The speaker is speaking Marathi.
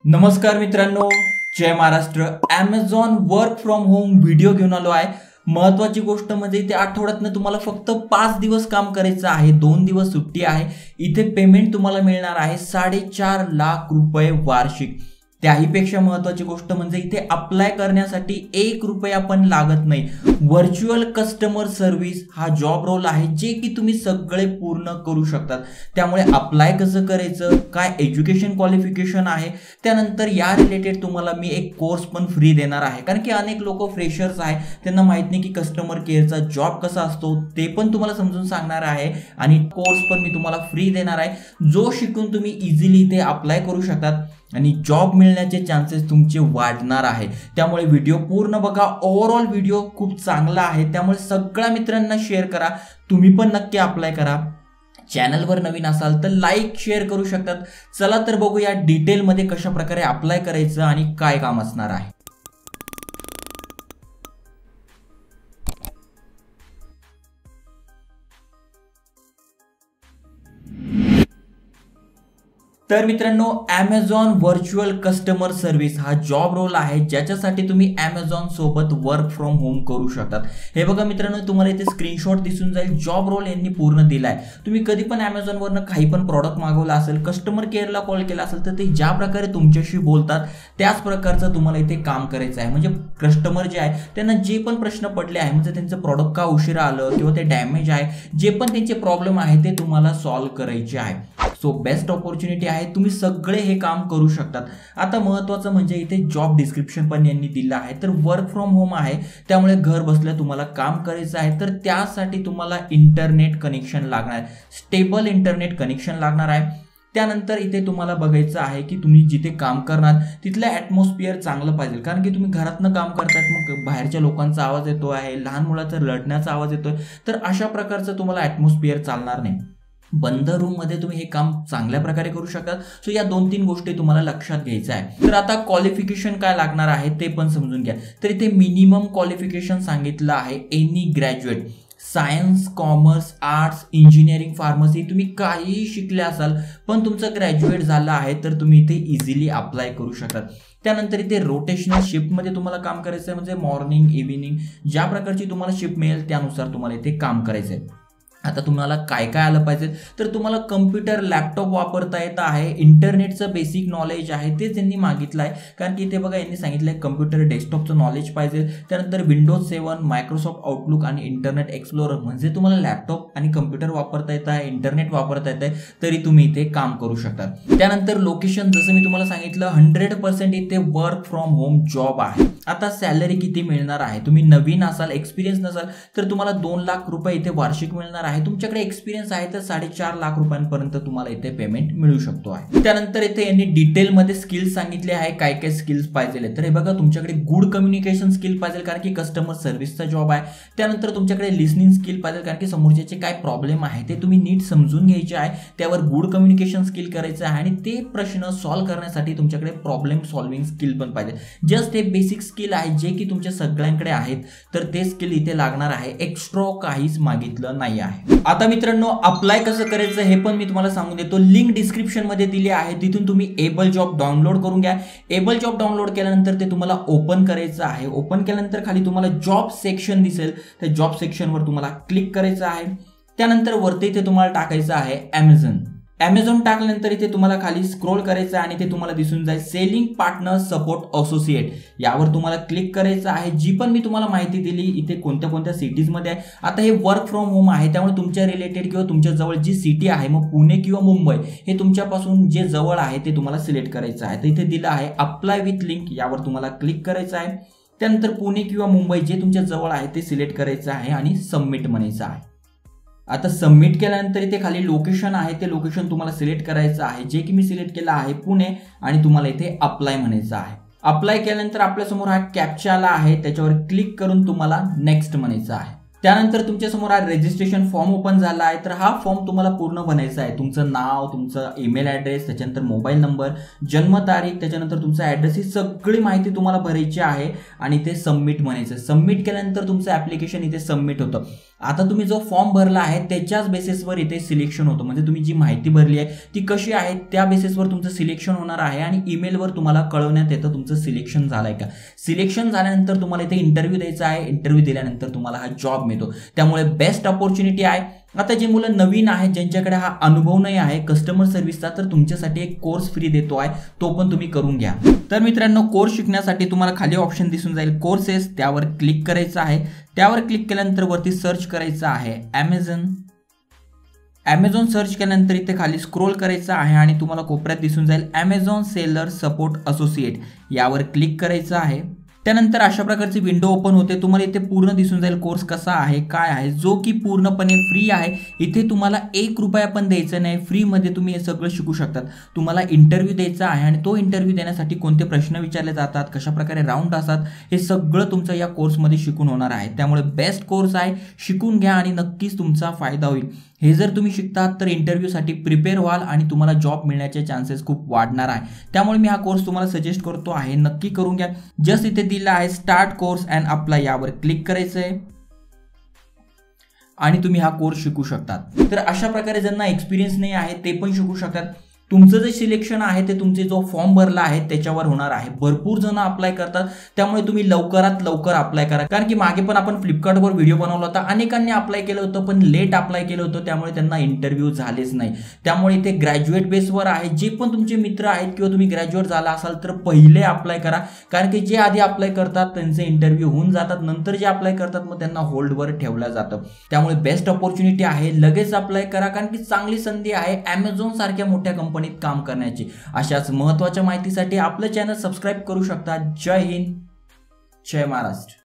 नमस्कार मित्रांनो, जय Maharashtra. Amazon work from home video घेऊन आलो आहे। महत्त्वाची गोष्ट म्हणजे इथे आठवड्यातनं तुम्हाला फक्त 5 दिवस काम करायचं आहे, 2 दिवस सुट्टी आहे। इथे पेमेंट तुम्हाला मिळणार आहे 4.5 लाख रुपये वार्षिक। त्याहीपेक्षा महत्त्वाची गोष्ट म्हणजे इथे अप्लाय करण्यासाठी 1 रुपया पण लागत नाही। व्हर्च्युअल कस्टमर सर्व्हिस हा जॉब रोल आहे जे की तुम्ही सगळे पूर्ण करू शकतात। त्यामुळे अप्लाय कसं करायचं, काय एज्युकेशन क्वालिफिकेशन आहे, त्यानंतर या रिलेटेड तुम्हाला मी एक कोर्स पण फ्री देणार आहे। कारण की अनेक लोक फ्रेशर्स आहे, त्यांना माहित नाही की कस्टमर केअरचा जॉब कसा असतो, ते पण तुम्हाला समजून सांगणार आहे आणि कोर्स पण मी तुम्हाला फ्री देणार आहे, जो शिकून तुम्ही इझिली इथे अप्लाय करू शकतात आणि जॉब मिळण्याचे चान्सेस तुमचे वाढणार आहे। त्यामुळे व्हिडिओ पूर्ण बघा। ओव्हरऑल व्हिडिओ खूप चांगला आहे, त्यामुळे सगळ्या मित्रांना शेअर करा। तुम्ही पण नक्की अप्लाय करा। चॅनलवर नवीन असाल तर लाईक शेअर करू शकतात। चला तर बघूया डिटेलमध्ये कशा प्रकारे अप्लाय करायचं आणि काय काम असणार आहे। तर मित्रांनो, Amazon व्हर्च्युअल कस्टमर सर्व्हिस हा जॉब रोल आहे ज्याच्यासाठी तुम्ही Amazon सोबत वर्क फ्रॉम होम करू शकतात। हे बघा मित्रांनो, तुम्हाला इथे स्क्रीनशॉट दिसून जाईल। जॉब रोल यांनी पूर्ण दिलाय। तुम्ही कधी पण Amazon वरनं काही पण प्रॉडक्ट मागवला असेल, कस्टमर केअरला कॉल केला असेल, तर ते ज्या प्रकारे तुमच्याशी बोलतात त्याच प्रकारचं तुम्हाला इथे काम करायचं आहे। म्हणजे कस्टमर जे आहे त्यांना जे पण प्रश्न पडले आहे, म्हणजे त्यांचं प्रॉडक्ट का उशिरा आलं किंवा ते डॅमेज आहे, जे पण त्यांचे प्रॉब्लेम आहे ते तुम्हाला सॉल्व्ह करायचे आहे। सो बेस्ट ऑपॉर्च्युनिटी आहे, तुम्ही सगळे हे काम करू शकतात। आता महत्त्वाचं म्हणजे इथे जॉब डिस्क्रिप्शन पण यांनी दिलं आहे। तर वर्क फ्रॉम होम आहे, त्यामुळे घर बसल्या तुम्हाला काम करायचं आहे। तर त्यासाठी तुम्हाला इंटरनेट कनेक्शन लागणार आहे, स्टेबल इंटरनेट कनेक्शन लागणार आहे। त्यानंतर इथे तुम्हाला बघायचं आहे की तुम्ही जिथे काम करणार तिथलं ॲटमॉस्फिअर चांगलं पाहिजे। कारण की तुम्ही घरातनं काम करतात, मग बाहेरच्या लोकांचा आवाज येतो आहे, लहान मुलाचा रडण्याचा आवाज येतोय, तर अशा प्रकारचं तुम्हाला ॲटमॉस्फिअर चालणार नाही। बंद रूम मध्ये तुम्ही हे काम चांगल्या प्रकारे करू शकता। सो या 2-3 गोष्टी तुम्हाला लक्षात घ्यायचं आहे। तर आता क्वालिफिकेशन काय लागणार आहे ते पण समजून घ्या। तर इथे मिनिमम क्वालिफिकेशन सांगितलं आहे, any graduate, science, commerce, arts, engineering, pharmacy, तुम्ही काहीही शिकले असाल पण तुमचं ग्रॅज्युएट झालं आहे तर तुम्ही इथे इझिली अप्लाय करू शकतात। त्यानंतर इथे रोटेशनल शिफ्टमध्ये तुम्हाला काम करायचं आहे, म्हणजे मॉर्निंग इव्हिनिंग ज्या प्रकारची तुम्हाला शिफ्ट मिळेल त्यानुसार तुम्हाला इथे काम करायचं आहे। आता तुम्हाला काय काय आलं पाहिजे, तर तुम्हाला कम्प्युटर, लॅपटॉप वापरता येत आहे, इंटरनेटचं बेसिक नॉलेज आहे ते त्यांनी मागितलं आहे। कारण की इथे बघा यांनी सांगितलं आहे कम्प्युटर डेस्कटॉपचं नॉलेज पाहिजे। त्यानंतर विंडोज 7, मायक्रोसॉफ्ट आउटलुक आणि इंटरनेट एक्सप्लोरर, म्हणजे तुम्हाला लॅपटॉप आणि कम्प्युटर वापरता येत आहे, इंटरनेट वापरता येत आहे, तरी तुम्ही इथे काम करू शकता। त्यानंतर लोकेशन, जसं मी तुम्हाला सांगितलं 100% इथे वर्क फ्रॉम होम जॉब आहे। आता सॅलरी किती मिळणार आहे, तुम्ही नवीन असाल, एक्सपिरियन्स नसाल तर तुम्हाला 2 लाख रुपये इथे वार्षिक मिळणार आहे। तुमच्याकडे एक्सपिरियन्स आहे तर 4.5 लाख रुपयांपर्यंत तुम्हाला इथे पेमेंट मिळू शकतो आहे। त्यानंतर इथे यांनी डिटेलमध्ये स्किल्स सांगितले आहे, काय काय स्किल्स पाहिजे। तर हे बघा, तुमच्याकडे गुड कम्युनिकेशन स्किल पाहिजे कारण की कस्टमर सर्व्हिसचा जॉब आहे। त्यानंतर तुमच्याकडे लिसनिंग स्किल पाहिजे कारण की समोरच्याचे काय प्रॉब्लेम आहे ते तुम्ही नीट समजून घ्यायचे आहे, त्यावर गुड कम्युनिकेशन स्किल करायचं आहे आणि ते प्रश्न सॉल्व्ह करण्यासाठी तुमच्याकडे प्रॉब्लेम सॉल्विंग स्किल पण पाहिजे। जस्ट हे बेसिक स्किल आहे जे की तुमच्या सगळ्यांकडे आहेत, तर ते स्किल इथे लागणार आहे, एक्स्ट्रा काहीच मागितलं नाही आहे। आता मित्रांनो, अप्लाय कसं करायचं हे पण मी तुम्हाला सांगून देतो। लिंक डिस्क्रिप्शन मध्ये दिली आहे, तिथून तुम्ही एबल जॉब डाउनलोड करून घ्या। एबल जॉब डाउनलोड केल्यानंतर ते तुम्हाला ओपन करायचं आहे। ओपन केल्यानंतर खाली तुम्हाला जॉब सेक्शन दिसेल, त्या जॉब सेक्शनवर तुम्हाला क्लिक करायचं आहे। त्यानंतर वरती इथे तुम्हाला टाकायचं आहे Amazon टाकल्यानंतर इथे तुम्हाला खाली स्क्रोल करायचं आहे आणि ते तुम्हाला दिसून जाईल सेलिंग पार्टनर सपोर्ट असोसिएट, यावर तुम्हाला क्लिक करायचं आहे। जी पण मी तुम्हाला माहिती दिली इथे कोणत्या कोणत्या सिटीज मध्ये आहे। आता हे वर्क फ्रॉम होम आहे, त्यामुळे तुमच्या रिलेटेड किंवा तुमच्या जवळ जी सिटी आहे, मग पुणे किंवा मुंबई, हे तुमच्यापासून जे जवळ आहे ते तुम्हाला सिलेक्ट करायचं आहे। तर इथे दिलं आहे अप्लाय विथ लिंक, यावर तुम्हाला क्लिक करायचं आहे। त्यानंतर पुणे किंवा मुंबई जे तुमच्या जवळ आहे ते सिलेक्ट करायचं आहे आणि सबमिट म्हणायचं आहे। आता सबमिट केल्यानंतर इथे खाली लोकेशन आहे, ते लोकेशन तुम्हाला सिलेक्ट करायचं आहे, जे की मी सिलेक्ट केलं आहे पुणे, आणि तुम्हाला इथे अप्लाय म्हणायचं आहे। अप्लाय केल्यानंतर आपल्यासमोर हा कॅप्चा आला आहे, त्याच्यावर क्लिक करून तुम्हाला नेक्स्ट म्हणायचं आहे। त्यानंतर तुमच्या समोर हा रजिस्ट्रेशन फॉर्म ओपन झाला आहे। तर हा फॉर्म तुम्हाला पूर्ण भरायचा आहे, तुमचं नाव, तुमचं ईमेल ॲड्रेस, त्याच्यानंतर मोबाईल नंबर, जन्मतारीख, त्याच्यानंतर तुमचा ॲड्रेस, ही सगळी माहिती तुम्हाला भरायची आहे आणि ते सबमिट म्हणायचं। सबमिट केल्यानंतर तुमचं ॲप्लिकेशन इथे सबमिट होतं। आता तुम्ही जो फॉर्म भरला आहे त्याच्याच बेसिसवर इथे सिलेक्शन होतं, म्हणजे तुम्ही जी माहिती भरली आहे ती कशी आहे त्या बेसिसवर तुमचं सिलेक्शन होणार आहे आणि ईमेलवर तुम्हाला कळवण्यात येतं तुमचं सिलेक्शन झालंय का. सिलेक्शन झाल्यानंतर तुम्हाला इथे इंटरव्ह्यू द्यायचा आहे, इंटरव्ह्यू दिल्यानंतर तुम्हाला हा जॉब मिळतो. त्यामुळे बेस्ट अपॉर्च्युनिटी आहे. आता जे मुलं नवीन आहेत ज्यांच्याकडे हा अनुभव नाही आहे कस्टमर सर्व्हिसचा, तर तुमच्यासाठी एक कोर्स फ्री देतो आहे, तो पण तुम्ही करून घ्या. तर मित्रांनो, कोर्स शिकण्यासाठी तुम्हाला खाली ऑप्शन दिसून जाईल कोर्सेस, त्यावर क्लिक करायचं आहे. त्यावर क्लिक केल्यानंतर वरती सर्च करायचं आहे ॲमेझॉन सर्च केल्यानंतर इथे खाली स्क्रोल करायचं आहे आणि तुम्हाला कोपऱ्यात दिसून जाईल ॲमेझॉन सेलर सपोर्ट असोसिएट, यावर क्लिक करायचं आहे. त्यानंतर अशा प्रकारची विंडो ओपन होते. तुम्हाला इथे पूर्ण दिसून जाईल कोर्स कसा आहे काय आहे, जो की पूर्णपणे फ्री आहे. इथे तुम्हाला 1 रुपया पण द्यायचा नाही, फ्रीमध्ये तुम्ही हे सगळं शिकू शकतात. तुम्हाला इंटरव्ह्यू द्यायचा आहे आणि तो इंटरव्ह्यू देण्यासाठी कोणते प्रश्न विचारले जातात, कशा प्रकारे राऊंड असतात, हे सगळं तुमचं या कोर्समध्ये शिकून होणार आहे. त्यामुळे बेस्ट कोर्स आहे, शिकून घ्या आणि नक्कीच तुमचा फायदा होईल. हे जर तुम्ही शिकतात तर इंटरव्ह्यूसाठी प्रिपेअर व्हाल आणि तुम्हाला जॉब मिळण्याचे चान्सेस खूप वाढणार आहे. त्यामुळे मी हा कोर्स तुम्हाला सजेस्ट करतो आहे, नक्की करून घ्या. जस्ट इथे दिला आहे स्टार्ट कोर्स अँड अप्लाय, यावर क्लिक करायचं आहे आणि तुम्ही हा कोर्स शिकू शकतात. तर अशा प्रकारे ज्यांना एक्सपिरियन्स नाही आहे ते पण शिकू शकतात. तुमचं जे सिलेक्शन आहे ते तुमचे जो फॉर्म भरला आहे त्याच्यावर होणार आहे. भरपूर जण अप्लाय करतात, त्यामुळे तुम्ही लवकरात लवकर अप्लाय करा. कारण की मागे पण आपण फ्लिपकार्टवर व्हिडिओ बनवला होता, अनेकांनी अप्लाय केलं होतं पण लेट अप्लाय केलं होतं, त्यामुळे त्यांना इंटरव्ह्यू झालेच नाही. त्यामुळे इथे ग्रॅज्युएट बेसवर आहे. जे पण तुमचे मित्र आहेत किंवा तुम्ही ग्रॅज्युएट झाला असाल तर पहिले अप्लाय करा, कारण की जे आधी अप्लाय करतात त्यांचे इंटरव्ह्यू होऊन जातात, नंतर जे अप्लाय करतात मग त्यांना होल्डवर ठेवलं जातं. त्यामुळे बेस्ट अपॉर्च्युनिटी आहे, लगेच अप्लाय करा, कारण की चांगली संधी आहे ॲमेझॉन सारख्या मोठ्या कंपनीत काम करण्याची. अशाच महत्त्वाच्या माहितीसाठी आपलं चॅनल सबस्क्राईब करू शकता. जय हिंद, जय महाराष्ट्र.